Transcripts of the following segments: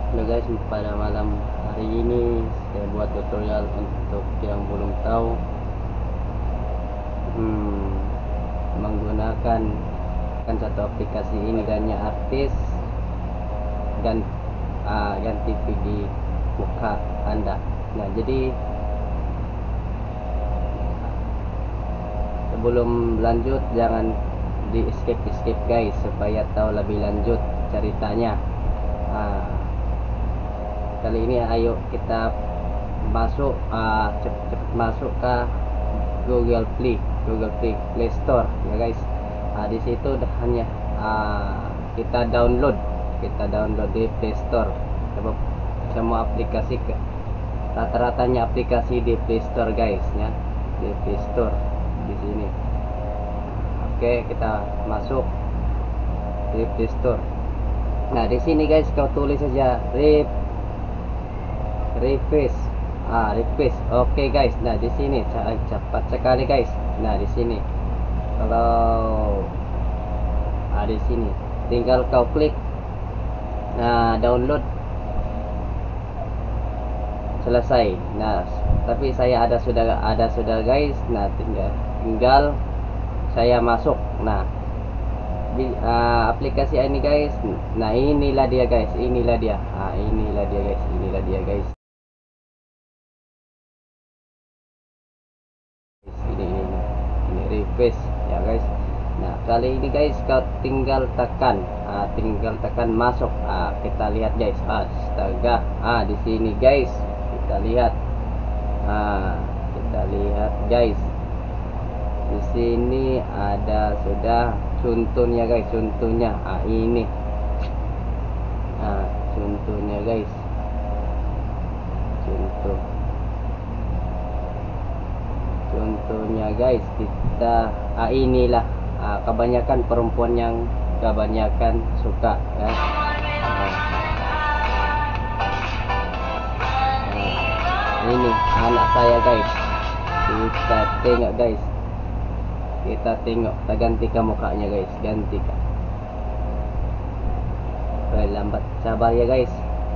Halo guys, pada malam hari ini saya buat tutorial untuk yang belum tahu menggunakan satu aplikasi ini gannya artis dan ganti video muka Anda. Nah, jadi sebelum lanjut jangan di skip guys, supaya tahu lebih lanjut ceritanya. Kali ini ayo kita masuk cepet masuk ke Google Play Store ya guys. Di situ hanya kita download di Play Store semua aplikasi, rata-ratanya aplikasi di Play Store guys ya, di Play Store di sini. Oke, kita masuk di Play Store. Nah, di sini guys kau tulis saja refresh. Oke guys. Nah, di sini cepat sekali guys. Nah, di sini kalau di sini tinggal kau klik download, selesai. Nah, tapi saya sudah guys. Nah, tinggal saya masuk. Nah, aplikasi ini guys. Nah, inilah dia guys. Inilah dia guys. Ini refresh ya guys. Nah, kali ini guys kau tinggal tekan masuk. Kita lihat guys. Astaga. Di sini guys kita lihat. Guys. Di sini ada sudah contohnya guys, ini. Contohnya guys. Contohnya guys, kita inilah kebanyakan perempuan yang kebanyakan suka ya. Ini anak saya guys. Kita tengok guys. Kita gantikan mukanya guys, gantikan. Lambat sabar ya guys.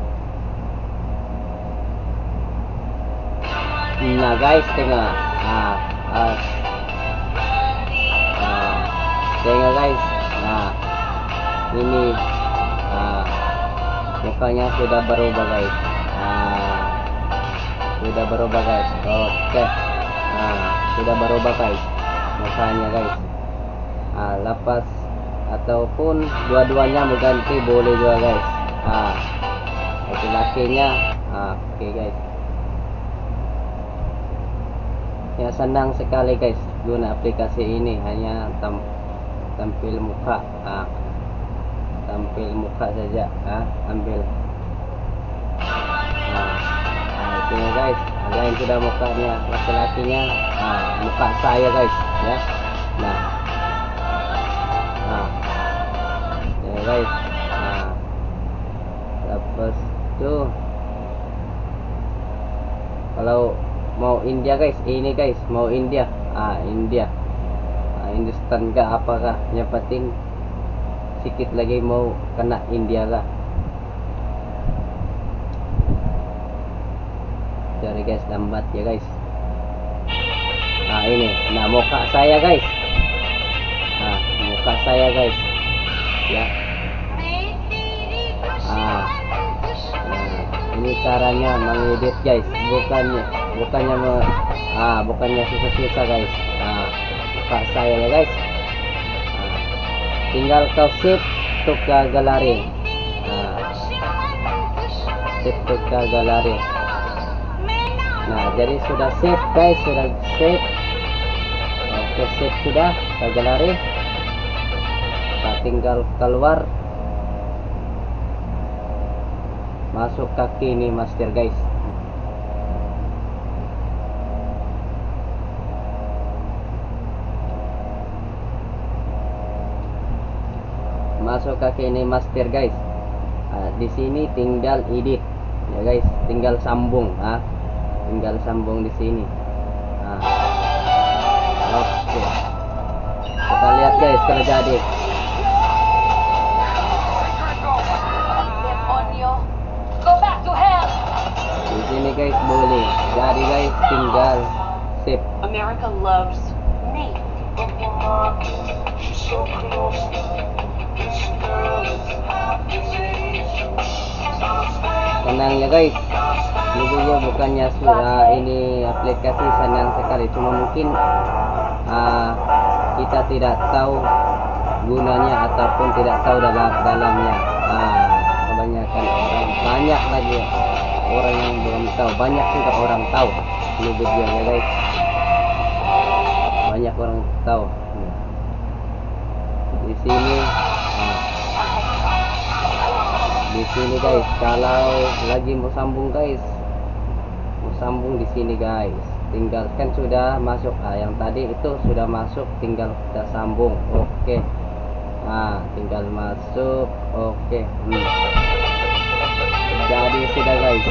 Nah guys, tengok. Tengok guys. Nah, ini mukanya sudah berubah guys. Sudah berubah guys. Oke. Sudah berubah guys mukanya guys. Lepas ataupun dua-duanya mau ganti boleh juga guys. Laki-lakinya. Oke guys. Ya, senang sekali guys guna aplikasi ini, hanya tampil muka. Tampil muka saja. Ambil. Ini guys, lain sudah mukanya laki-lakinya. Muka saya guys ya. Nah, ya guys. Lepas itu kalau mau India guys, ini guys mau India. India. Hindustan kah apakah, yang penting sedikit lagi mau kena India kah. Sorry guys, lambat ya guys. Ini. Nah, muka saya guys. Muka saya guys. Ya. Ini caranya mengedit guys. Bukannya susah-susah guys. Muka saya ya guys. Tinggal kau save to ke galeri. Save to ke galeri. Nah, jadi sudah save guys, sudah save. Oke, save sudah ke galeri. Tinggal keluar, masuk kaki ini master guys. Masuk kaki ini master guys. Di sini tinggal edit ya guys, tinggal sambung. Tinggal sambung di sini. Oke. Kita lihat guys kalau jadi. Go sip. America loves me. Tenang ya guys, ini video bukannya ini aplikasi senang sekali, cuma mungkin kita tidak tahu gunanya ataupun tidak tahu dalamnya. Kebanyakan orang, banyak lagi orang yang belum tahu, banyak juga orang tahu ini videonya guys, banyak orang tahu. Di sini guys, kalau lagi mau sambung guys, mau sambung di sini guys, tinggal kan sudah masuk, yang tadi itu sudah masuk, tinggal kita sambung. Oke, tinggal masuk. Oke, jadi sudah guys.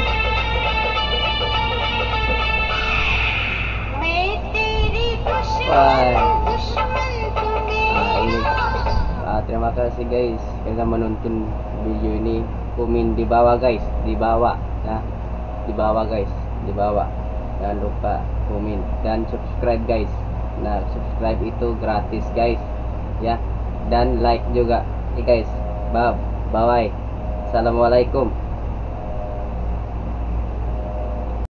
Ini terima kasih guys yang menonton video ini. Komen di bawah guys, di bawah ya, di bawah guys, di bawah. Jangan lupa komen dan subscribe guys. Nah, subscribe itu gratis guys ya, dan like juga. Oke guys, bye bye. Assalamualaikum.